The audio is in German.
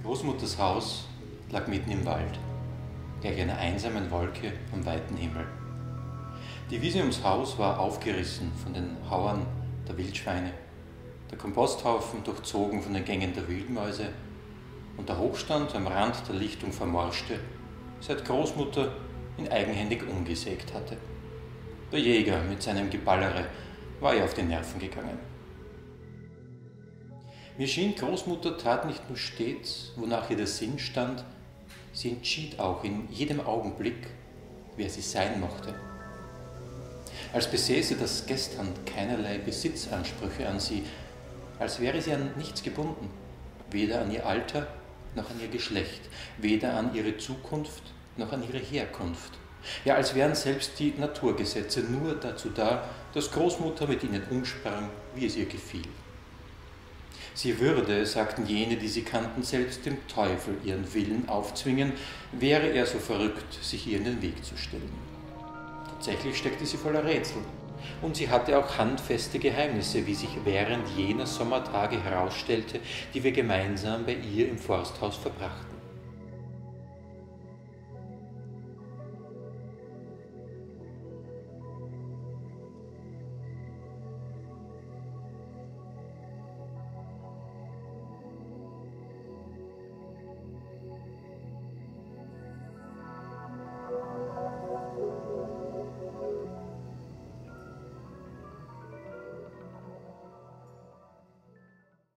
Großmutters Haus lag mitten im Wald, gleich einer einsamen Wolke am weiten Himmel. Die Wiese ums Haus war aufgerissen von den Hauern der Wildschweine, der Komposthaufen durchzogen von den Gängen der Wildmäuse und der Hochstand am Rand der Lichtung vermorschte, seit Großmutter ihn eigenhändig umgesägt hatte. Der Jäger mit seinem Geballere war ihr auf die Nerven gegangen. Mir schien, Großmutter tat nicht nur stets, wonach ihr der Sinn stand, sie entschied auch in jedem Augenblick, wer sie sein mochte. Als besäße das Gestern keinerlei Besitzansprüche an sie, als wäre sie an nichts gebunden, weder an ihr Alter noch an ihr Geschlecht, weder an ihre Zukunft noch an ihre Herkunft. Ja, als wären selbst die Naturgesetze nur dazu da, dass Großmutter mit ihnen umsprang, wie es ihr gefiel. Sie würde, sagten jene, die sie kannten, selbst dem Teufel ihren Willen aufzwingen, wäre er so verrückt, sich ihr in den Weg zu stellen. Tatsächlich steckte sie voller Rätsel. Und sie hatte auch handfeste Geheimnisse, wie sich während jener Sommertage herausstellte, die wir gemeinsam bei ihr im Forsthaus verbrachten.